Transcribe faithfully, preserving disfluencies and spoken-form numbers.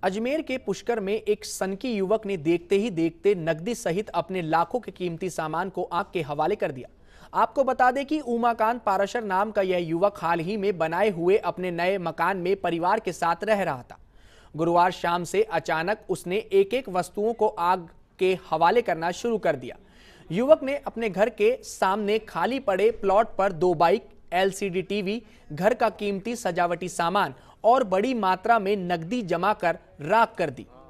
अजमेर के पुष्कर में एक सनकी युवक ने देखते ही देखते नकदी सहित अपने लाखों के कीमती सामान को आग के हवाले कर दिया। आपको बता दें कि उमाकांत पाराशर नाम का यह युवक हाल ही में बनाए हुए अपने नए मकान में परिवार के साथ रह रहा था। गुरुवार शाम से अचानक उसने एक एक वस्तुओं को आग के हवाले करना शुरू कर दिया। युवक ने अपने घर के सामने खाली पड़े प्लॉट पर दो बाइक, एलसीडी टीवी, घर का कीमती सजावटी सामान और बड़ी मात्रा में नकदी जमा कर राख कर दी।